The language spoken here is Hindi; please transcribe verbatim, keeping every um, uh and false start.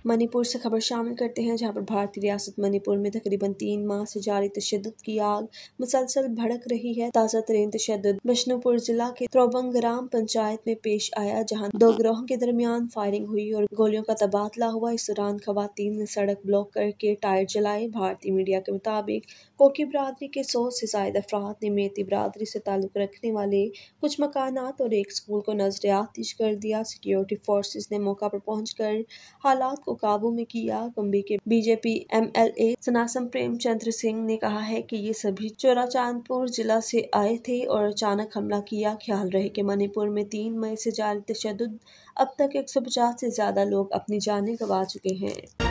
मणिपुर से खबर शामिल करते हैं, जहां पर भारतीय रियासत मणिपुर में तकरीबन तीन माह से जारी तशद्दुद की आग मुसलसल भड़क रही है। ताज़ा तरीन तशद्दुद बिष्णुपुर जिला के त्रोबंगराम पंचायत में पेश आया, जहां दो गिरोहों के दरमियान फायरिंग हुई और गोलियों का तबादला हुआ। इस दौरान खवातीन ने सड़क ब्लॉक करके टायर जलाए। भारतीय मीडिया के मुताबिक कोकी बिरादरी के सौ से ज्यादा अफराद ने मेती बिरादरी से ताल्लुक रखने वाले कुछ मकानात और एक स्कूल को नजर आतिश कर दिया। सिक्योरिटी फोर्सेज ने मौका पर पहुंचकर हालात को काबू में किया। कुंभी के बीजेपी एमएलए सनासम प्रेमचंद्र सिंह ने कहा है कि ये सभी चोराचांदपुर जिला से आए थे और अचानक हमला किया। ख्याल रहे कि मणिपुर में तीन मई से जारी तशद्दुद अब तक एक सौ पचास से ज्यादा लोग अपनी जानें गंवा चुके हैं।